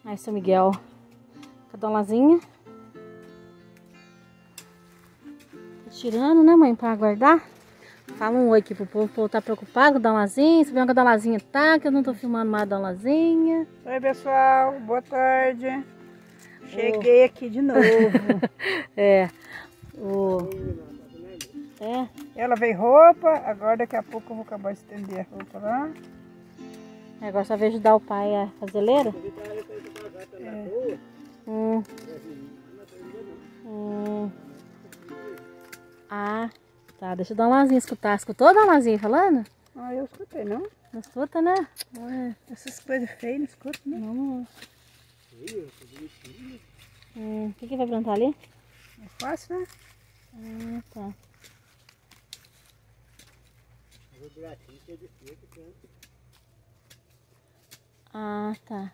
Aí, seu Miguel. Cadê a lasinha? Tá tirando, né, mãe? Pra guardar. Fala um oi aqui pro povo. O povo tá preocupado com a Dalazinha. Você viu onde a Dalazinha tá? Que eu não tô filmando mais a Dalazinha. Oi, pessoal. Boa tarde. Cheguei aqui de novo. É. Ela veio roupa. Agora daqui a pouco eu vou acabar de estender a roupa lá. Agora só veio ajudar o pai a fazer leira? Ah, tá. Deixa eu dar uma lasinha escutar. Escutou a Dalazinha falando? Ah, eu escutei, não? Não escuta, né? Essas coisas feias, não escuto, né? Não. O que vai plantar ali? É fácil, né? Ah, tá. Ah, tá.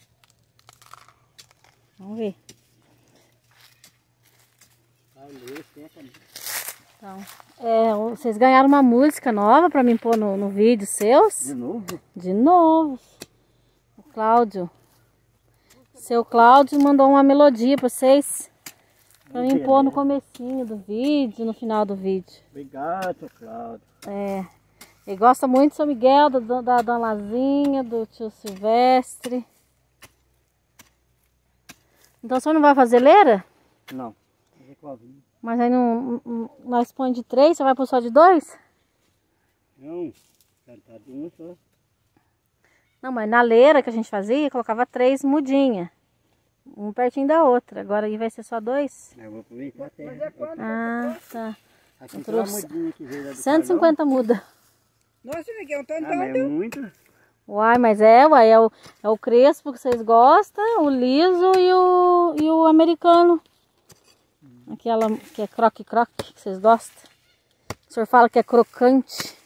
Vamos ver. Então, vocês ganharam uma música nova pra mim pôr no vídeo seus? De novo? De novo. O Cláudio. Seu Cláudio mandou uma melodia pra vocês. Pra mim pôr no comecinho do vídeo, no final do vídeo. Obrigado, Cláudio. Ele gosta muito do São Miguel, da Dona Lazinha, do tio Silvestre. Então o senhor não vai fazer leira? Não. Mas aí nós põe de 3, você vai pôr só de 2? Não, tá de um só. Não, mas na leira que a gente fazia, colocava 3 mudinhas. Um pertinho da outra. Agora aí vai ser só 2? Eu vou aproveitar até. Ah, tá. Aqui tem uma mudinha que veio lá do 150 muda. Nossa, Miguel, tá mas é muito. Uai, mas é o crespo que vocês gostam, o liso e o americano. Aquela que é croque-croque que vocês gostam. O senhor fala que é crocante.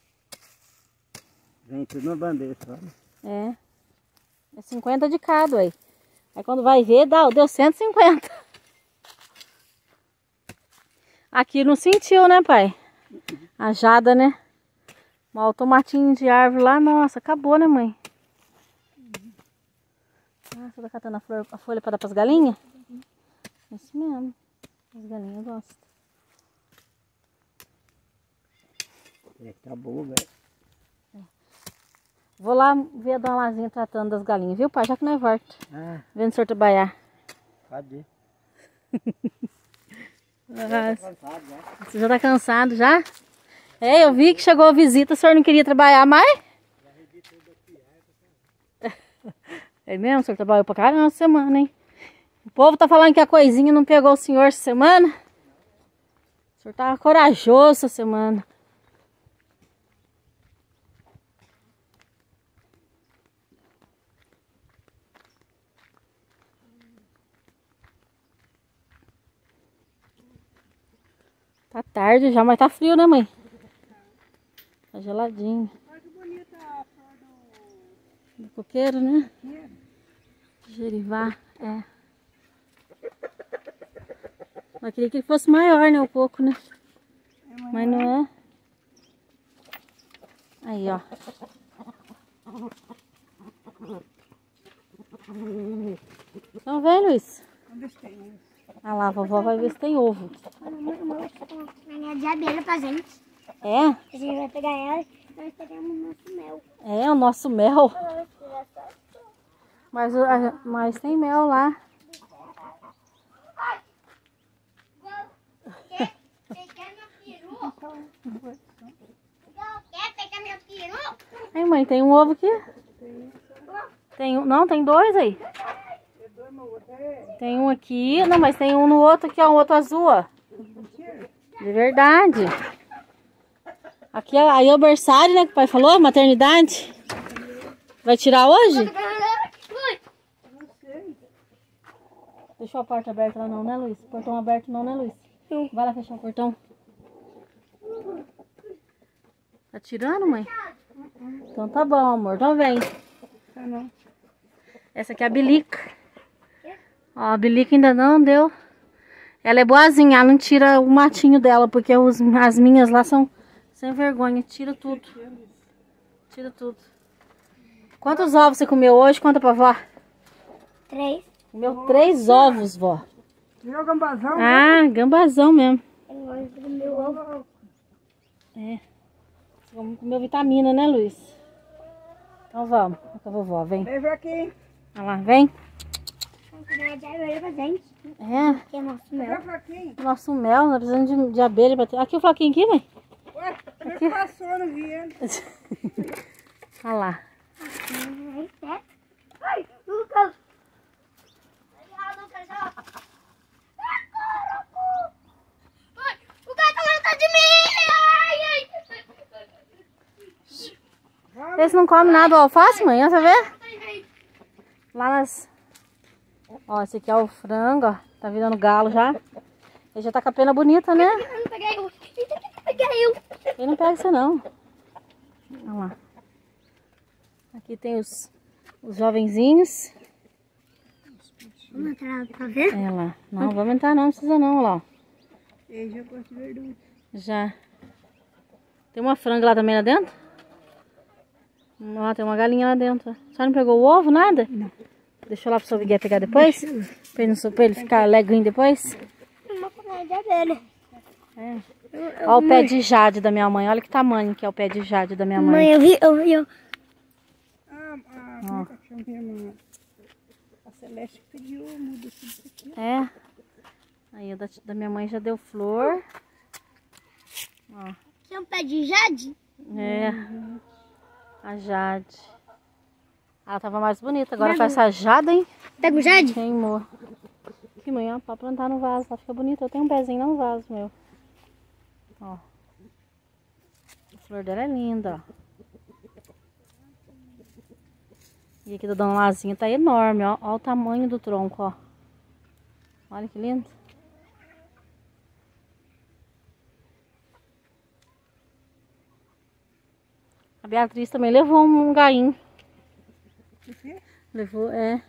Vem tudo na bandeja, sabe? É 50 de cada aí. Aí quando vai ver, deu 150. Aqui não sentiu, né, pai? A jada, né? Mas o tomatinho de árvore lá, nossa, acabou, né, mãe? Ah, você tá catando a folha pra dar pras galinhas? Isso mesmo. As galinhas gostam. Tá boa, velho. Vou lá ver a Dona Lazinha tratando das galinhas, viu, pai? Já que não é volta. Vendo o senhor trabalhar. Cadê? Você já tá cansado já? Eu vi que chegou a visita, o senhor não queria trabalhar mais? É mesmo? O senhor trabalhou pra caramba essa semana, hein? O povo tá falando que a coisinha não pegou o senhor essa semana. O senhor tava corajoso essa semana. Tá tarde já, mas tá frio, né, mãe? Tá geladinho. Olha que bonita a flor Do coqueiro, né? Jerivá, Eu queria que ele fosse maior, né, o coco, né? Mas não é. Aí, ó. Então vem, Luiz. Ah lá, a vovó vai ver se tem ovo. Minha de abelha pra gente. É? A gente vai pegar ela e nós pegamos o nosso mel. É, o nosso mel. Mas tem mel lá. Quer pegar meu peru? Quer pegar meu peru? Aí, mãe, tem um ovo aqui? Tem um, não, tem 2 aí. Tem um aqui, não, mas tem um no outro aqui, ó, um outro azul, ó. De verdade. Aqui aí é o berçário, né, que o pai falou, maternidade. Vai tirar hoje? Deixou a porta aberta lá não, né, Luiz? Portão aberto não, né, Luiz? Vai lá fechar o portão. Tá tirando, mãe? Então tá bom, amor. Então vem. Essa aqui é a bilica. Ó, a bilica ainda não deu. Ela é boazinha, ela não tira o matinho dela, porque as minhas lá são sem vergonha. Tira tudo. Tira tudo. Quantos ovos você comeu hoje? Conta pra vó. 3. Comeu 3 ovos, vó. Virou gambazão? Ah, gambazão mesmo. Eu gosto do meu ovo. É. Vamos comer vitamina, né, Luiz? Então vamos. Com a vovó, vem. Vem ver aqui. Olha lá, vem. Vamos comer de abelha pra gente. É. Que é nosso Vem mel. o Flaquinho. Nosso mel, nós precisamos de abelha pra ter. Aqui o Flaquinho aqui, mãe. Ué, como é que passou, não vi ele? Olha lá. Ai, Lucas. Ai, Lucas, ó. Ai, o gato tá atrás de mim. Ai, ai. Esse não come nada do alface, mãe, você vê? Lá nas... Ó, esse aqui é o frango, ó. Tá virando galo já. Ele já tá com a pena bonita, né? Eu não peguei eu. Peguei eu. Ele não pega você não. Olha lá. Aqui tem os jovenzinhos. Vamos entrar pra ver? É lá. Não, vamos entrar não, precisa não, olha lá. Ó. Ele já gosta de verdura. Já. Tem uma franga lá também lá dentro? Ó, tem uma galinha lá dentro. Só não pegou o ovo, nada? Não. Deixa eu lá pro seu Miguel pegar depois? Pra ele ficar alegrinho depois? Uma colher de abelha. É. Olha o pé de jade da minha mãe. Olha que tamanho que é o pé de jade da minha mãe. Mãe, eu vi. Como é que chama minha irmã? A Celeste pediu, muda tudo isso aqui. É. Aí o da minha mãe já deu flor. Ó. Aqui é um pé de jade? É. A jade. Ela tava mais bonita. Agora com essa jade, hein? Pega o jade? Queimou. Que manhã pra plantar no vaso. Ela fica bonita. Eu tenho um pezinho lá no vaso, meu. Ó. A flor dela é linda, ó. E aqui da Dona Lazinha tá enorme, ó. Olha o tamanho do tronco, ó. Olha que lindo. A Beatriz também levou um gainho. O quê? Levou, é.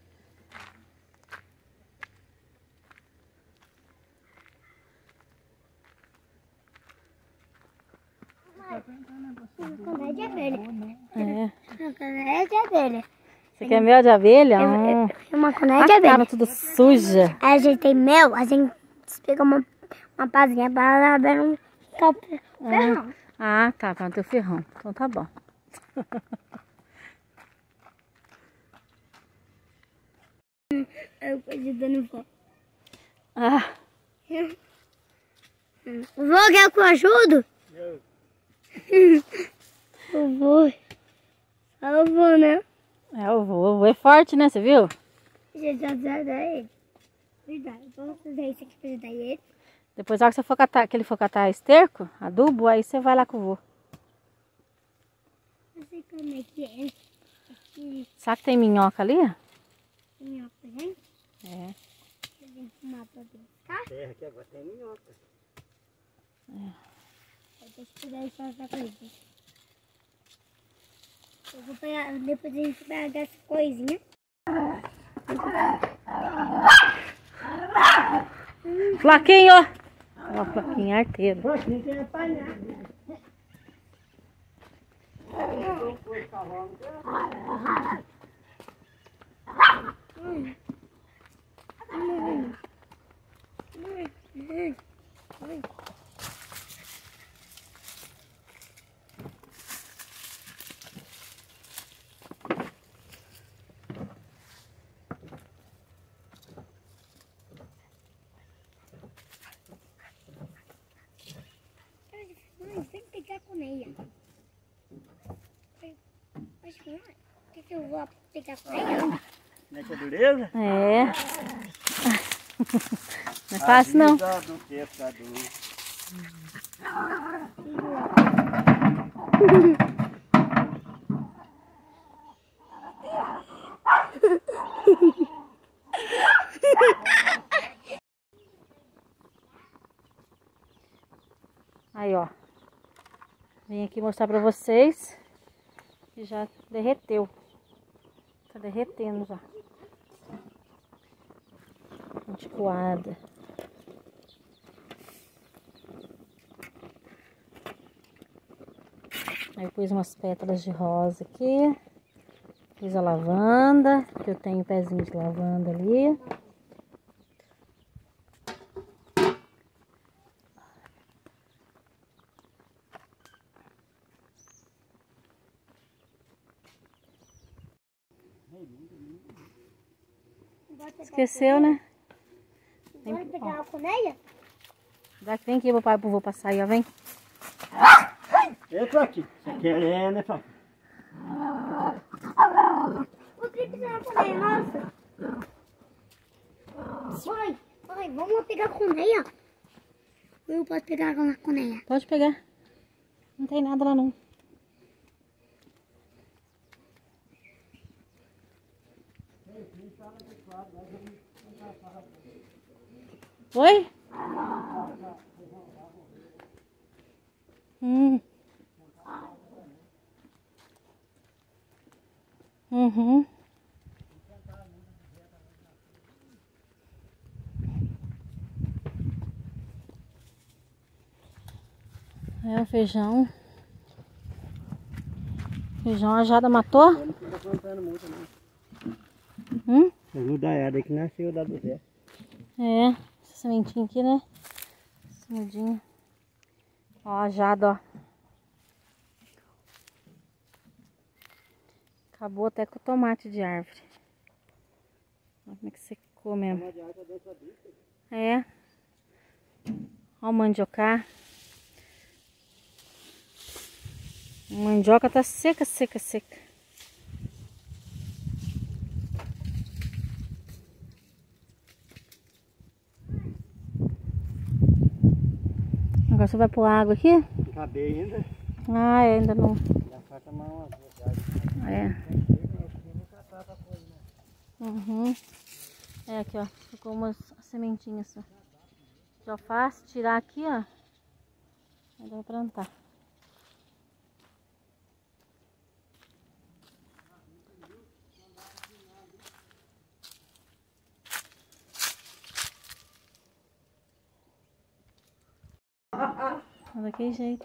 Uma colher de abelha. É. Uma colher de abelha. Você quer mel de abelha? Uma colher A de abelha. cara tudo suja. Aí a gente tem mel, a gente pega uma pazinha para a abelha não ficar ferrão. Ah, tá, tá no teu ferrão. Então tá bom. Eu fui dando vó. Ah, Vó, quer que eu ajudo? Eu vou. Eu vou, né? o vô é forte, né? Você viu? Já ajudar ele. Verdade, vamos fazer isso aqui para ajudar ele. Depois, na hora que você for catar, que ele for catar esterco, adubo, aí você vai lá com o vô. Não sei como é que é. Aqui, Sabe que tem minhoca ali? minhoca, gente. É. A gente fumar pra brincar. Terra aqui agora tem minhoca. Deixa eu pegar essa coisa. Eu vou pegar, depois a gente pega essa coisinha. Flaquinho! Ó, Flaquinho arteiro. Aqui tem apanhar. Mãe, vem pegar com meia. Mas, mãe, o que eu vou pegar com meia? Não é que é dureza? É. Não é fácil, não. Avisa do pescador. Aí, ó. Vim aqui mostrar pra vocês que já derreteu. Tá derretendo já. Anticoada. Aí pus umas pétalas de rosa aqui. Fiz a lavanda, que eu tenho um pezinho de lavanda ali. Esqueceu, né? Bora pegar a colmeia? Vem aqui, papai, vou passar aí, ó, vem. Entra aqui. Você quer, né, papai? Por que você vai colmeia, nossa? Mãe, vamos lá pegar a colmeia? Eu posso pegar a colmeia? Pode pegar. Não tem nada lá, não. Oi? Uhum. É o feijão. Feijão a Jada matou? Eu não fica plantando muito, não. Hum? Eu vou dar ela que nasceu da do Zé. É, essa sementinha aqui, né? Essa mudinha. Ó, a Jada, ó. Acabou até com o tomate de árvore. Olha como é que secou mesmo. É. Ó o mandiocá. A mandioca tá seca, seca, seca. Agora você vai pôr água aqui? Acabei ainda. Ah, ainda não. Já falta mais umas duas. É. Uhum. É aqui, ó. Ficou umas sementinhas só. De alface, tirar aqui, ó. Aí dá pra plantar. Daquele jeito.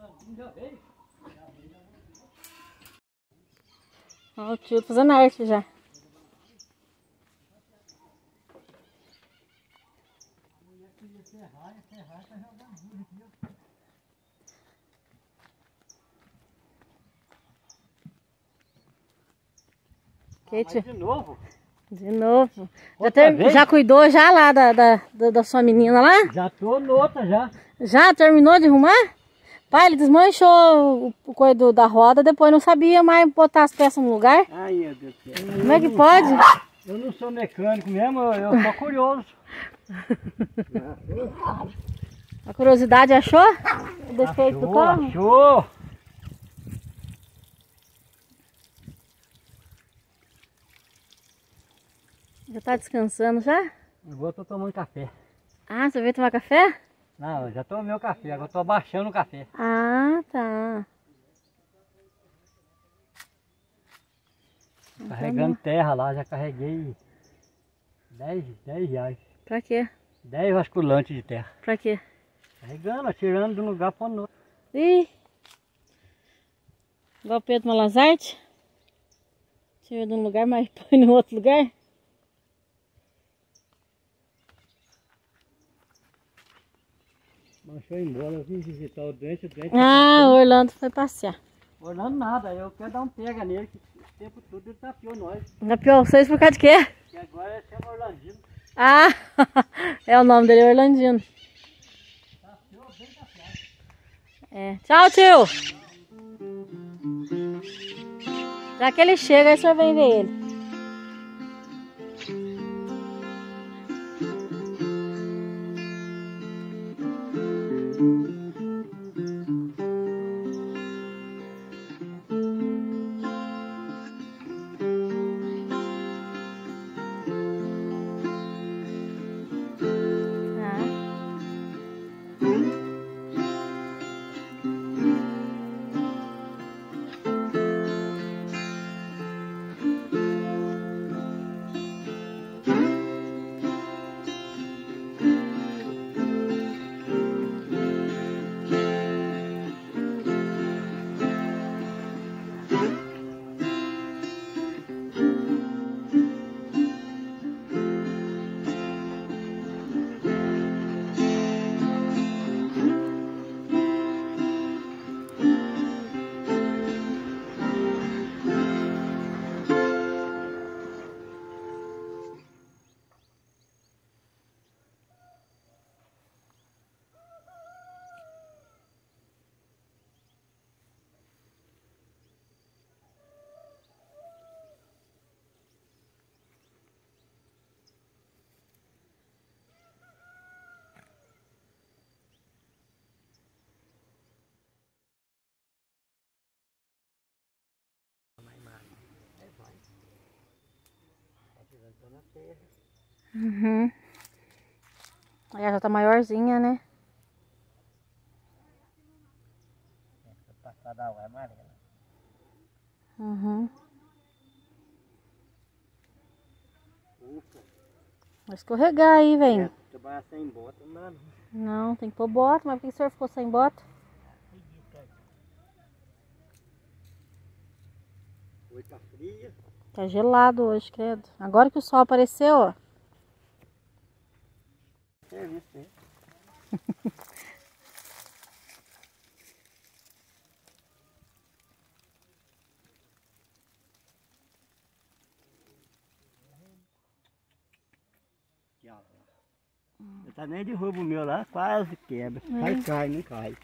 Ó, o tio fazendo arte já. Que, tio? De novo? De novo. Outra vez? Já cuidou já lá da sua menina lá? Já tô noutra já. Já terminou de arrumar? Pai, ele desmanchou o coisa da roda, depois não sabia mais botar as peças no lugar. Ai, meu Deus do céu. Como é que pode? Eu não sou mecânico mesmo, eu sou curioso. A curiosidade achou? O defeito do carro? Achou! Já tá descansando já? Agora eu tô tomando café. Ah, você veio tomar café? Não, eu já tomei o café, agora eu tô abaixando o café. Ah, tá. Carregando terra lá, já carreguei 10 reais. Pra quê? 10 vasculantes de terra. Pra quê? Carregando, atirando de um lugar para o outro. Ih! Igual o Pedro Malazarte. Tira de um lugar, mas põe no outro lugar. Mas foi embora, eu vim visitar o doente Ah, o Orlando foi passear. Orlando nada, eu quero dar um pega nele, que o tempo todo ele tapeou nós. Tapiou vocês por causa de quê? E agora ele chama Orlandino. Ah, é o nome dele, Orlandino. Tapeou bem tapeado. É. Tchau, tio! Já que ele chega, aí o senhor vem ver ele. Tá na terra. Uhum. Aí ela já tá maiorzinha, né? Essa passada da água é amarela. Uhum. Ufa. Vai escorregar aí, vem. Trabalhar sem bota não dá não. Não, tem que pôr bota. Mas por que o senhor ficou sem bota? Hoje tá fria. Tá gelado hoje, credo. Agora que o sol apareceu, ó. Serviço, hein? Aqui, ó. Não tá nem derruba o meu lá, quase quebra. Cai, não cai.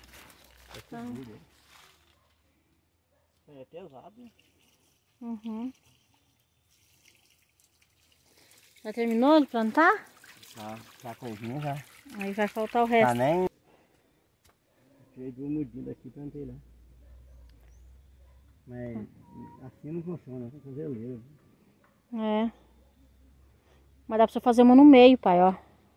É pesado, né? Uhum. Já terminou de plantar? Tá coisinha já. Aí vai faltar o Tá resto. nem. Tirei de um mudinho daqui e plantei lá. Mas assim não funciona, tem que fazer leira. É. Mas dá pra você fazer uma no meio, pai, ó.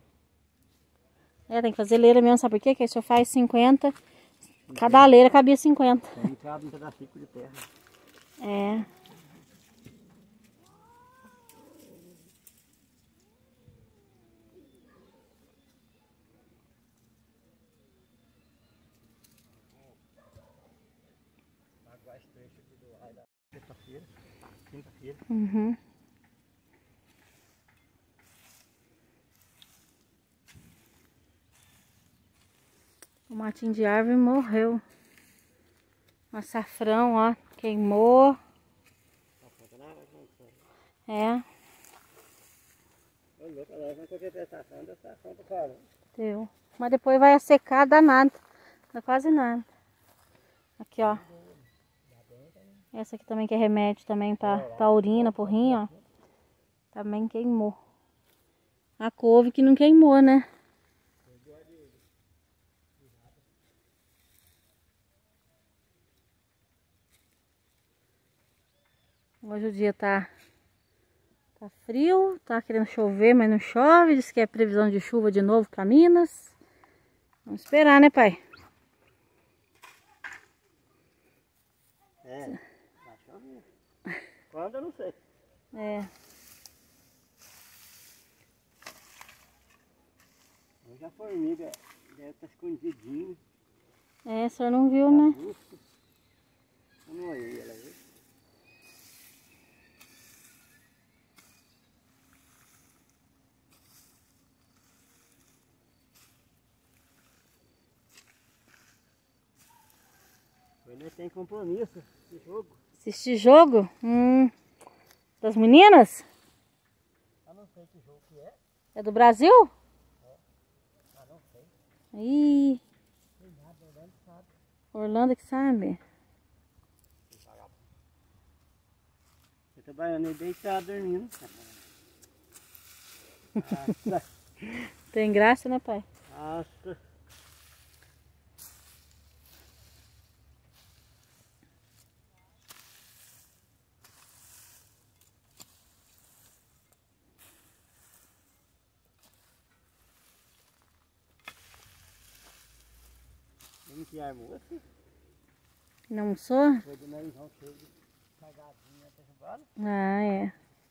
É, tem que fazer leira mesmo, sabe por quê? Que aí o senhor faz 50. Cada leira cabia 50. Tem cabe um pedacinho de terra. É. Aguar esse trecho aqui do raio da sexta-feira, quinta-feira. Uhum. O matinho de árvore morreu. O açafrão, ó, queimou. É, Ô louco, agora não qualquer prestação da estação, tá falando. deu. Mas depois vai secar, dá nada. Dá quase nada. Aqui, ó. Essa aqui também que é remédio também pra urina, pro rim, ó. Também queimou. A couve que não queimou, né? Hoje o dia tá frio, tá querendo chover, mas não chove. Diz que é previsão de chuva de novo pra Minas. Vamos esperar, né, pai? É, vai chover. Quando eu não sei. É. Hoje a formiga deve estar escondidinha. É, o senhor não viu, né? Busca. Eu não olhei ela aí. Hoje nós tem compromisso esse jogo. Assistir jogo? Das meninas? Eu não sei que jogo que é. É do Brasil? Ah, não sei. Ih, Tem nada, Orlando sabe. Orlando que sabe. Eu trabalhando aí deitado, dormindo. Nossa. Tem graça, né, pai? Nossa. Quem que armou assim? Não sou? Foi do narizão cheio de cagadinha derrubada. Ah, é.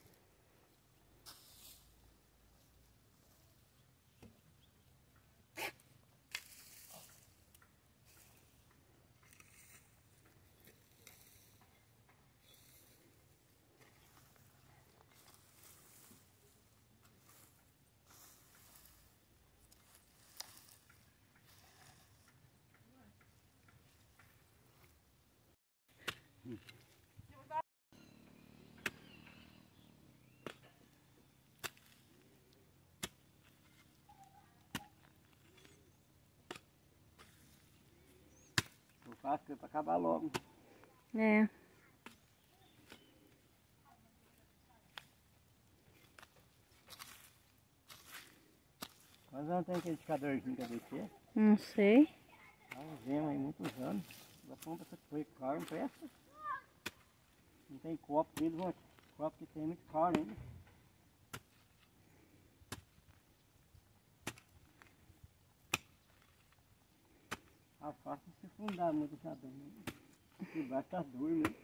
Eu faço para acabar logo. É. Quantos anos tem aquele indicadorzinho que eu deixei? Não sei. Há uns anos aí, muitos anos. Já compra essa coisa caro, não presta. Não tem copo deles, copo que tem muito caro ainda. alface se fundar muito sabendo. Embaixo tá duro, né?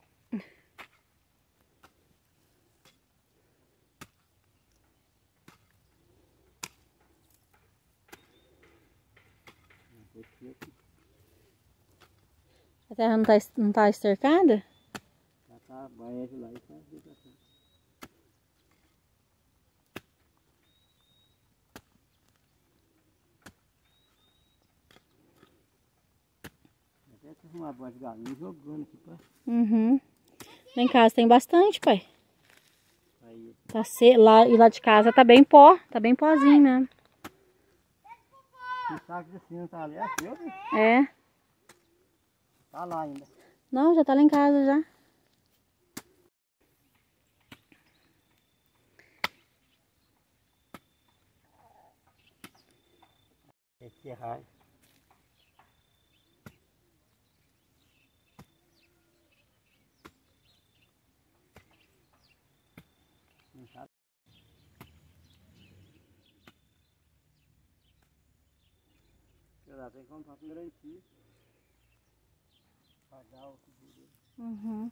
A terra não tá estercada? Já tá banheiro lá e tá aqui pra cá. Até tem uma boa de galinha jogando aqui pra... Uhum. Lá em casa tem bastante, pai. Aí, Tá lá, e lá de casa tá bem pó, tá bem pozinho mesmo. esse saco de cima tá ali, é seu, né? É. Tá lá ainda. Não, já tá lá em casa já. Esse raio. Não sabe? Sei lá, tem que comprar com garantia. Pagar o seguro. Uhum.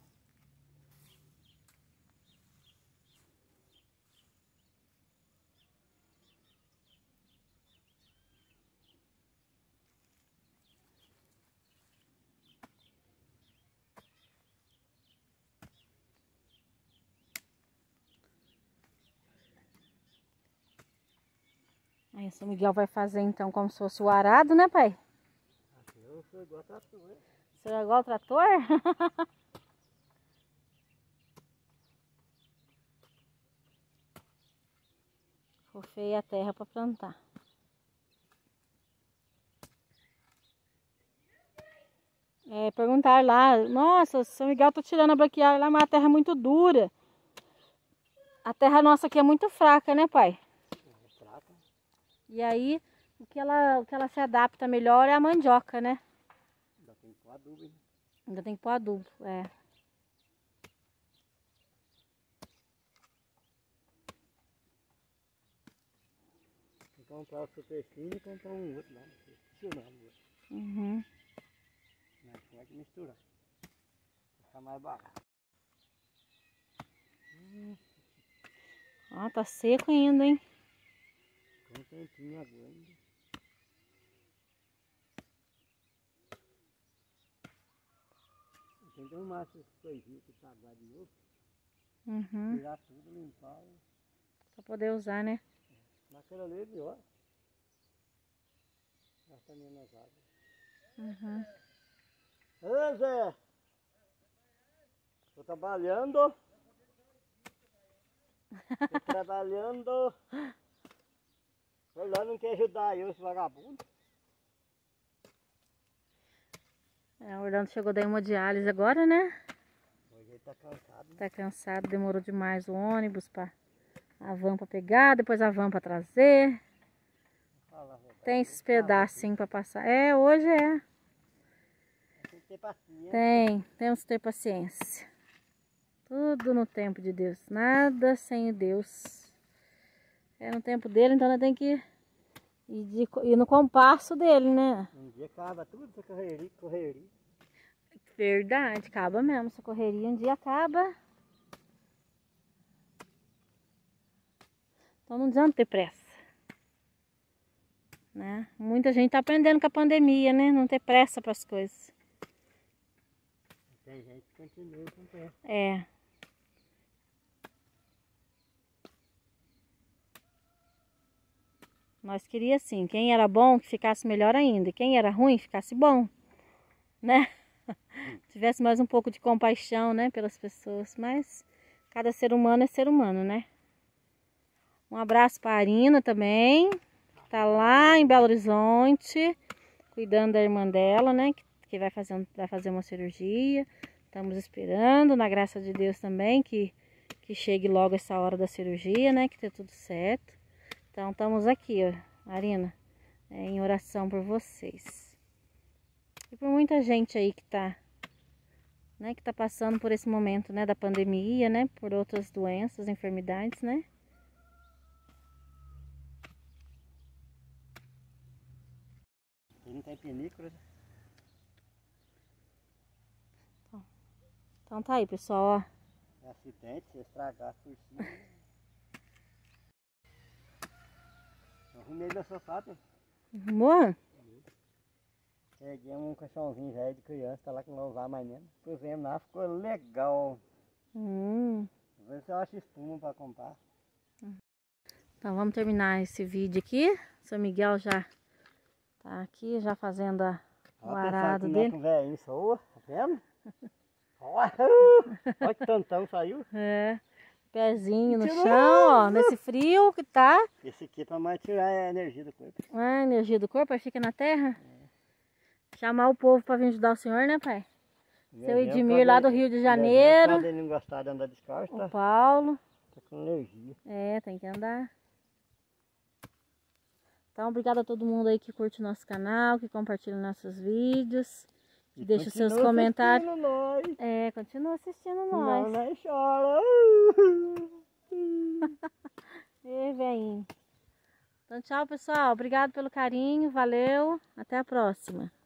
Aí o São Miguel vai fazer então como se fosse o arado, né, pai? Aqui eu sou igual a trator. Você é igual o trator? Fofei a terra para plantar. É, perguntaram lá, nossa, São Miguel tá tirando a braquiária lá, mas a terra é muito dura. A terra nossa aqui é muito fraca, né, pai? É fraca. E aí, o que ela se adapta melhor é a mandioca, né? Ainda tem que pôr adubo, hein? Ainda tem que pôr adubo, é. Tem que comprar o superfície e comprar um outro lá. Não sei o outro. Uhum. Mas pode misturar. Ficar mais barato. Ó, tá seco ainda, hein? Com um tempinho agora ainda. Tem que arrumar essas coisinhas que tá agora de novo. Uhum. Tirar tudo, limpar. Pra poder usar, né? Naquela ali, ó. Gasta menos água. Uhum. Ô Zé! Tô trabalhando. Tô trabalhando. Foi lá, não quer ajudar eu, esse vagabundo. É, o Orlando chegou da hemodiálise agora, né? Hoje ele tá cansado. Tá cansado, demorou demais o ônibus, a van pra pegar, depois a van pra trazer. Fala a verdade. Tem esses pedacinhos pra passar. É, hoje é. Tem que ter paciência. Temos que ter paciência. Tudo no tempo de Deus, nada sem Deus. É no tempo dele, então nós tem que ir no compasso dele, né? Um dia acaba tudo essa correria. Verdade, acaba mesmo. Essa correria um dia acaba. Então não adianta ter pressa, né? Muita gente tá aprendendo com a pandemia, né? Não ter pressa para as coisas. Tem gente que continua com pressa. É. Nós queríamos assim, quem era bom que ficasse melhor ainda, e quem era ruim ficasse bom, né? Tivesse mais um pouco de compaixão, né, pelas pessoas, mas cada ser humano é ser humano, né? Um abraço para a Arina também, que tá lá em Belo Horizonte, cuidando da irmã dela, né, que vai fazer uma cirurgia. Estamos esperando, na graça de Deus também, que chegue logo essa hora da cirurgia, né, que dê tudo certo. Então estamos aqui, ó, Arina, em oração por vocês. E por muita gente aí que tá passando por esse momento, né, da pandemia, né, por outras doenças, enfermidades, né. Ele não tem película, né? Então tá aí, pessoal, ó. É acidente, se estragar por cima. Eu arrumei meu sofá, tem. Arrumou? Peguei um caixãozinho velho de criança, tá lá que não vai usar mais mesmo. Pusemos lá, ficou legal. Às vezes eu acho espuma pra comprar. Então vamos terminar esse vídeo aqui. O seu Miguel já tá aqui, já fazendo o arado dele. Com o velhinho soa, tá vendo? Olha, olha que tantão saiu. É, pezinho no chão, ó, nesse frio que tá. Esse aqui é pra mais tirar a energia do corpo. A energia do corpo, aí fica na terra. Chamar o povo pra vir ajudar o senhor, né, pai? Seu Edmir lá do Rio de Janeiro. Ele não gostar de andar descalço, tá? O Paulo. Tá com energia. É, tem que andar. Então, obrigada a todo mundo aí que curte o nosso canal, que compartilha nossos vídeos, que deixa os seus comentários. Nós. É, continua assistindo Não, nós. não chora. Ei, velhinho. Então, tchau, pessoal. Obrigado pelo carinho. Valeu. Até a próxima.